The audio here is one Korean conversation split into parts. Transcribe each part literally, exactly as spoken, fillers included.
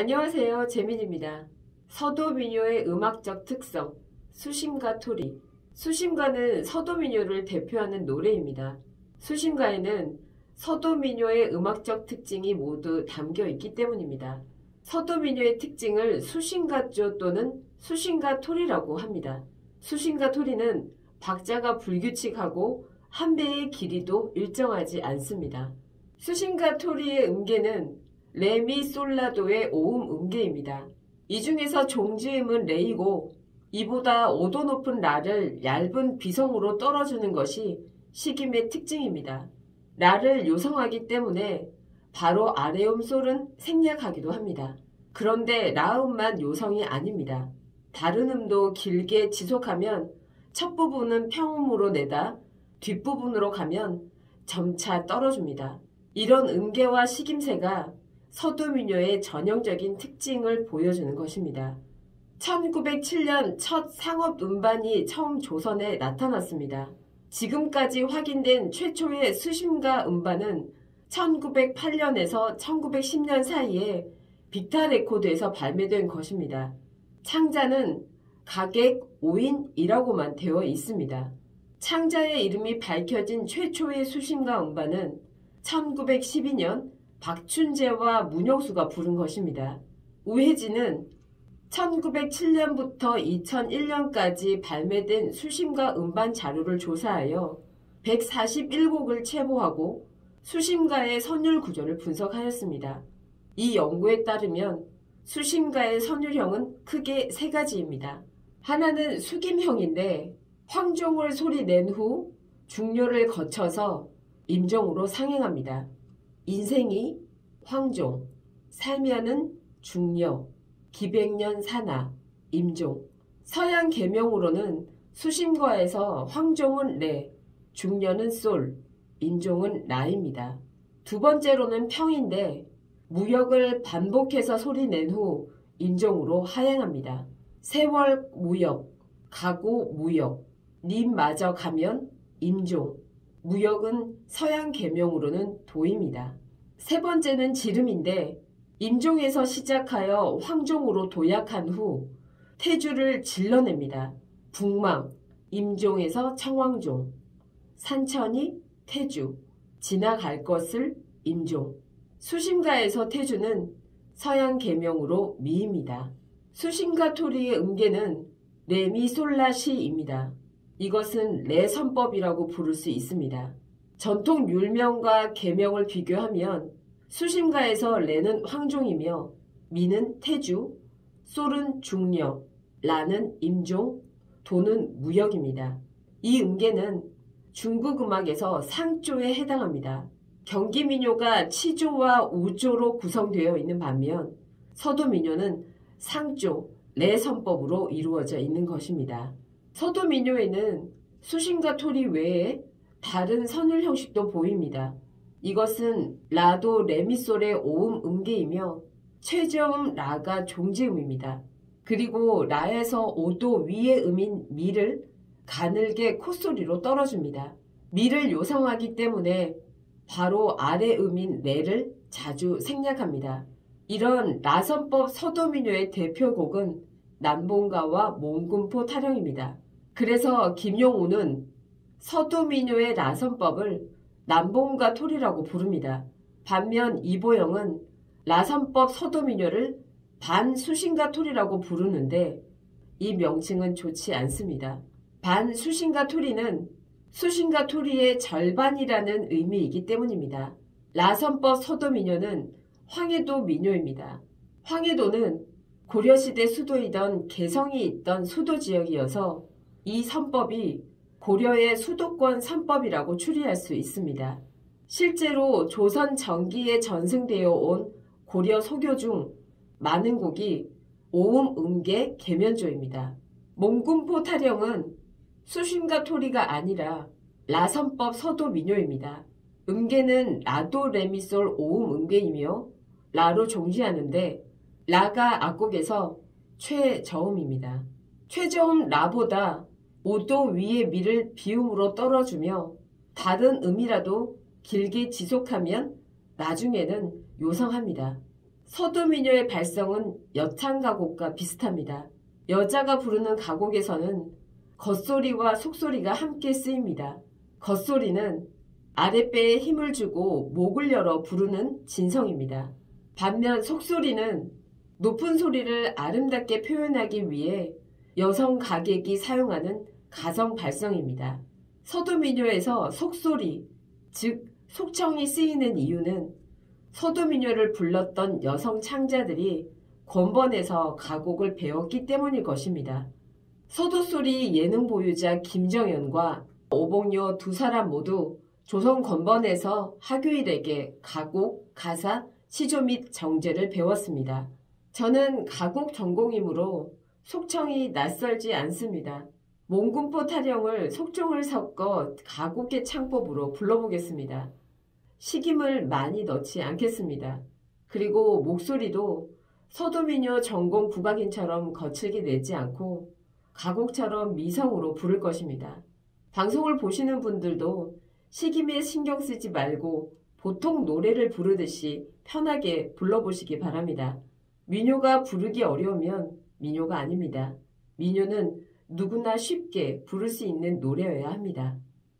안녕하세요. 재민입니다. 서도민요의 음악적 특성, 수심가 토리. 수심가는 서도민요를 대표하는 노래입니다. 수심가에는 서도민요의 음악적 특징이 모두 담겨 있기 때문입니다. 서도민요의 특징을 수심가조 또는 수심가 토리라고 합니다. 수심가 토리는 박자가 불규칙하고 한 배의 길이도 일정하지 않습니다. 수심가 토리의 음계는 레미솔라도의 오음 음계입니다. 이 중에서 종지음은 레이고 이보다 오 도 높은 라를 얇은 비성으로 떨어주는 것이 식임의 특징입니다. 라를 요성하기 때문에 바로 아래음 솔은 생략하기도 합니다. 그런데 라음만 요성이 아닙니다. 다른 음도 길게 지속하면 첫 부분은 평음으로 내다 뒷부분으로 가면 점차 떨어집니다. 이런 음계와 식임새가 서도민요의 전형적인 특징을 보여주는 것입니다. 천구백칠 년 첫 상업 음반이 처음 조선에 나타났습니다. 지금까지 확인된 최초의 수심가 음반은 천구백팔 년에서 천구백십 년 사이에 빅타 레코드에서 발매된 것입니다. 창자는 가객 오인이라고만 되어 있습니다. 창자의 이름이 밝혀진 최초의 수심가 음반은 천구백십이 년 박춘재와 문용수가 부른 것입니다. 우혜진은 천구백칠 년부터 이천일 년까지 발매된 수심가 음반 자료를 조사하여 백사십일 곡을 체보하고 수심가의 선율 구조를 분석하였습니다. 이 연구에 따르면 수심가의 선율형은 크게 세 가지입니다. 하나는 숙임형인데 황종을 소리 낸 후 중요를 거쳐서 임종으로 상행합니다. 인생이 황종, 살면은 중려, 기백년 사나, 임종. 서양 계명으로는 수심가에서 황종은 레, 중려는 솔, 임종은 라입니다. 두 번째로는 평인데 무역을 반복해서 소리낸 후 임종으로 하행합니다. 세월 무역, 가고 무역, 님마저 가면 임종. 무역은 서양 계명으로는 도입니다. 세 번째는 지름인데 임종에서 시작하여 황종으로 도약한 후 태주를 질러냅니다. 북망, 임종에서 청황종, 산천이 태주, 지나갈 것을 임종. 수심가에서 태주는 서양 계명으로 미입니다. 수심가 토리의 음계는 레미솔라시입니다. 이것은 레 선법이라고 부를 수 있습니다. 전통 율명과 계명을 비교하면 수심가에서 레는 황종이며 미는 태주, 솔은 중려, 라는 임종, 도는 무역입니다. 이 음계는 중국 음악에서 상조에 해당합니다. 경기민요가 치조와 우조로 구성되어 있는 반면 서도민요는 상조, 레 선법으로 이루어져 있는 것입니다. 서도민요에는 수심가 토리 외에 다른 선율 형식도 보입니다. 이것은 라도 레미솔의 오음 음계이며 최저음 라가 종지음입니다. 그리고 라에서 오 도 위의 음인 미를 가늘게 콧소리로 떨어줍니다. 미를 요성하기 때문에 바로 아래 음인 레를 자주 생략합니다. 이런 라선법 서도민요의 대표곡은 남봉가와 몽군포 타령입니다. 그래서 김용우는 서도민요의 라선법을 남봉가 토리라고 부릅니다. 반면 이보영은 라선법 서도민요를 반수심가 토리라고 부르는데 이 명칭은 좋지 않습니다. 반수심가 토리는 수심가 토리의 절반이라는 의미이기 때문입니다. 라선법 서도민요는 황해도 민요입니다. 황해도는 고려시대 수도이던 개성이 있던 수도지역이어서 이 선법이 고려의 수도권 선법이라고 추리할 수 있습니다. 실제로 조선 전기에 전승되어 온 고려 소교 중 많은 곡이 오음 음계 계면조입니다. 몽군포 타령은 수심가 토리가 아니라 라선법 서도민요입니다. 음계는 라도 레미솔 오음 음계이며 라로 종지하는데 라가 악곡에서 최저음입니다. 최저음 라보다 오 도 위의 미를 비음으로 떨어주며 다른 음이라도 길게 지속하면 나중에는 요성합니다. 서도민요의 발성은 여창가곡과 비슷합니다. 여자가 부르는 가곡에서는 겉소리와 속소리가 함께 쓰입니다. 겉소리는 아랫배에 힘을 주고 목을 열어 부르는 진성입니다. 반면 속소리는 높은 소리를 아름답게 표현하기 위해 여성 가객이 사용하는 가성 발성입니다. 서도민요에서 속소리, 즉 속청이 쓰이는 이유는 서도민요를 불렀던 여성 창자들이 권번에서 가곡을 배웠기 때문일 것입니다. 서도소리 예능 보유자 김정연과 오봉요 두 사람 모두 조선 권번에서 하교일에게 가곡, 가사, 시조 및 정제를 배웠습니다. 저는 가곡 전공이므로 속청이 낯설지 않습니다. 몽군포 타령을 속종을 섞어 가곡의 창법으로 불러보겠습니다. 식임을 많이 넣지 않겠습니다. 그리고 목소리도 서도민요 전공 국악인처럼 거칠게 내지 않고 가곡처럼 미성으로 부를 것입니다. 방송을 보시는 분들도 식임에 신경 쓰지 말고 보통 노래를 부르듯이 편하게 불러보시기 바랍니다. 민요가 부르기 어려우면 민요가 아닙니다. 민요는 누구나 쉽게 부를 수 있는 노래여야 합니다.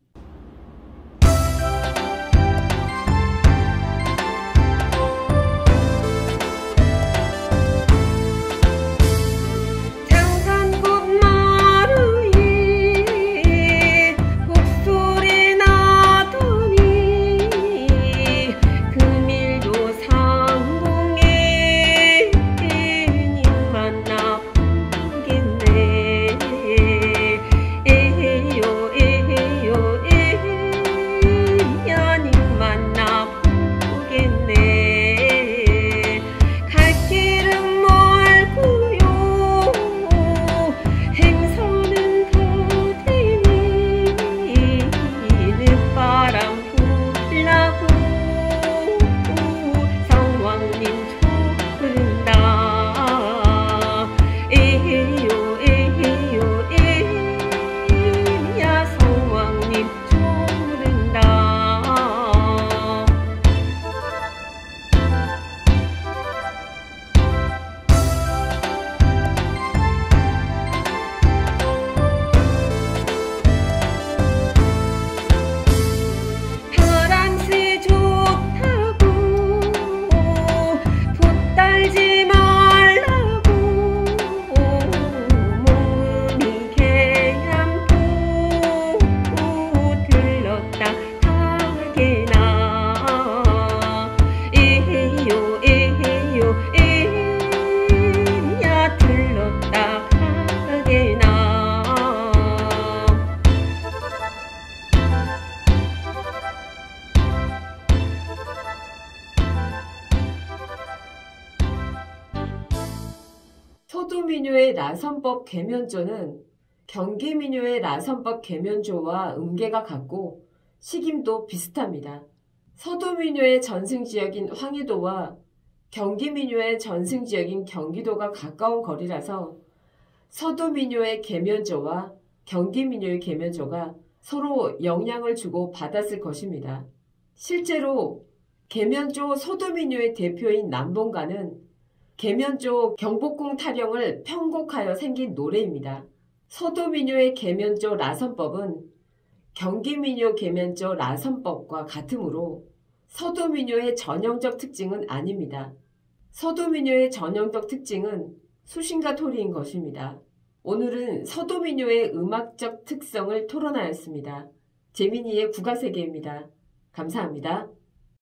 서도민요의 라선법 계면조는 경기민요의 라선법 계면조와 음계가 같고 식임도 비슷합니다. 서도민요의 전승지역인 황해도와 경기민요의 전승지역인 경기도가 가까운 거리라서 서도민요의 계면조와 경기민요의 계면조가 서로 영향을 주고 받았을 것입니다. 실제로 계면조 서도민요의 대표인 남봉가는 계면조 경복궁 타령을 편곡하여 생긴 노래입니다. 서도민요의 계면조 라선법은 경기민요 계면조 라선법과 같으므로 서도민요의 전형적 특징은 아닙니다. 서도민요의 전형적 특징은 수신과 토리인 것입니다. 오늘은 서도민요의 음악적 특성을 토론하였습니다. 재민이의 국악세계입니다. 감사합니다.